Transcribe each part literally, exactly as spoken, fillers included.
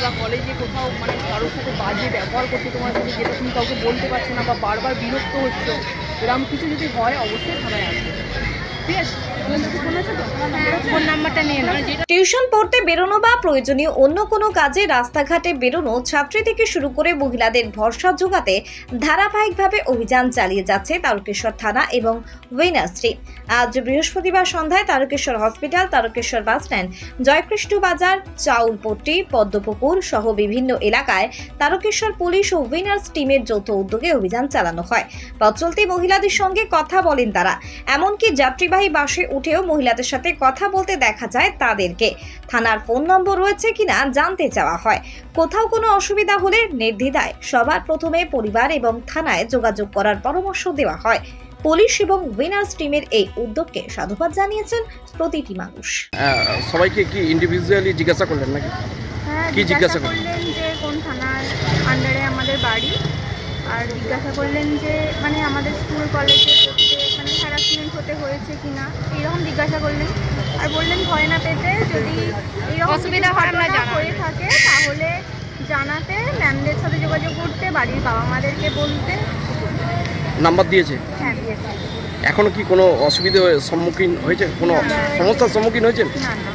বা কলেজে কোথাও মানে কারোর সাথে বাজে ব্যবহার করছে তোমার সাথে, যেটা তুমি কাউকে বলতে পারছো না বা বারবার বিরক্ত হচ্ছে, এরকম কিছু যদি হয় অবশ্যই থানায় আসবে। ঠিক আছে, ফোন নাম্বারটা নিয়ে নাও। টিউশন পড়তে বেরোনো বা প্রয়োজনীয় অন্য কোনো কাজে রাস্তাঘাটে বেরোনো ছাত্রী থেকে শুরু করে মহিলাদের ভরসা জোগাতে ধারাবাহিকভাবে অভিযান চালিয়ে যাচ্ছে তারকেশ্বর থানা এবং উইনার্সটি। আজ বৃহস্পতিবার সন্ধ্যায় তারকেশ্বর হসপিটাল, তারকেশ্বর বাসস্ট্যান্ড, জয়কৃষ্ণ বাজার, চাউলপট্টি, পদ্মপুকুর সহ বিভিন্ন এলাকায় তারকেশ্বর পুলিশ ও উইনার্স টিমের যৌথ উদ্যোগে অভিযান চালানো হয়। পথ চলতি মহিলাদের সঙ্গে কথা বলেন তারা, এমনকি যাত্রীবাহী বাসে উঠেও মহিলাদের সাথে কথা বলতে দেখা যায় তাদেরকে। থানার ফোন নম্বর রয়েছে কিনা জানতে চাওয়া হয়। কোথাও কোনো অসুবিধা হলে নির্দ্বিধায় সবার প্রথমে পরিবার এবং থানায় যোগাযোগ করার পরামর্শ দেওয়া হয়। পুলিশ এবং উইনার্স টিমের এই উদ্যোগকে সাধুবাদ জানিয়েছেন প্রতিটি মানুষ। সবাইকে কি ইন্ডিভিজুয়ালি জিজ্ঞাসা করলেন নাকি? হ্যাঁ, কি জিজ্ঞাসা করলেন যে কোন থানার আন্ডারে আমাদের বাড়ি, আর জিজ্ঞাসা করলেন যে মানে আমাদের স্কুল কলেজে পড়তে মানে হ্যারাসমেন্ট হতে হয়েছে কিনা, এইরকম জিজ্ঞাসা করলেন। আর বললেন ভয় না পেতে, যদি এইরকম অসুবিধা হয়ে থাকে তাহলে জানাতে, ম্যামদের সাথে যোগাযোগ করতে, বাড়ির বাবা মাদেরকে বলতে। নাম্বার দিয়েছে? হ্যাঁ, দিয়েছে। এখনো কি কোনো অসুবিধার সম্মুখীন হয়েছে, কোনো সমস্যার সম্মুখীন হয়েছেন? না না,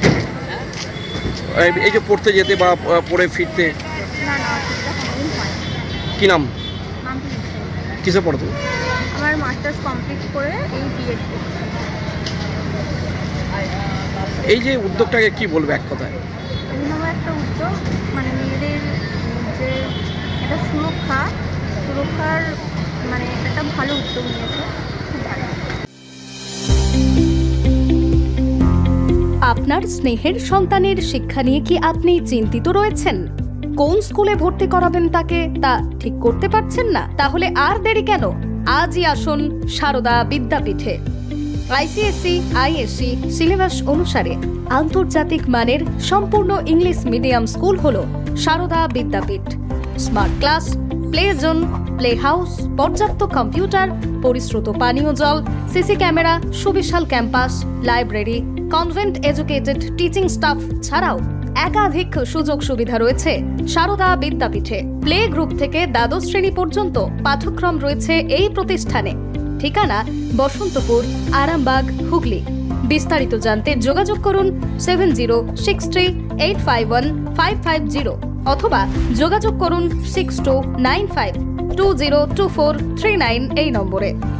এই যে পড়তে যেতে বা পড়ে ফিরতে? না না, কি নাম? কিসে পড়তো? আমার মাস্টার্স কমপ্লিট করে এই বিএড করছি। এই যে উদ্যোগটাকে কি বলবে এক কথায়? অভিনব একটা উদ্যোগ, মানে মেয়েদের যে একটা সুরক্ষা সুরক্ষার মানে একটা ভালো উদ্যোগ নিয়েছে। আপনার স্নেহের সন্তানের শিক্ষা নিয়ে কি আপনি চিন্তিত রয়েছেন? কোন স্কুলে ভর্তি করাবেন তাকে তা ঠিক করতে পারছেন না? তাহলে আর দেরি কেন? আজই আসুন সারদা বিদ্যাপীঠে। আইসিএসসি আইএসসি সিলেবাস অনুসারে আন্তর্জাতিক মানের সম্পূর্ণ ইংলিশ মিডিয়াম স্কুল হলো Sarada Vidyapith. Smart class, play zone, play house, পর্যাপ্ত কম্পিউটার, পরিশ্রুত পানীয় জল, সিসি ক্যামেরা, সুবিশাল campus, library, convent educated teaching staff ছাড়াও একাধিক সুযোগ সুবিধা রয়েছে সারদা বিদ্যাপীঠে। প্লে গ্রুপ থেকে দ্বাদশ শ্রেণী পর্যন্ত পাঠ্যক্রম রয়েছে এই প্রতিষ্ঠানে। ঠিকানা বসন্তপুর, আরামবাগ, হুগলি। বিস্তারিত জানতে যোগাযোগ করুন seven zero six three eight five one five five zero অথবা যোগাযোগ করুন six two nine five two zero two four three nine এই নম্বরে।